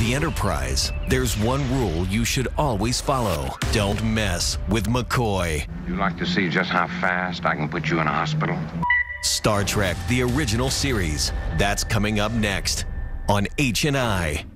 the Enterprise, there's one rule you should always follow. Don't mess with McCoy. You like to see just how fast I can put you in a hospital? Star Trek, the original series. That's coming up next on H&I.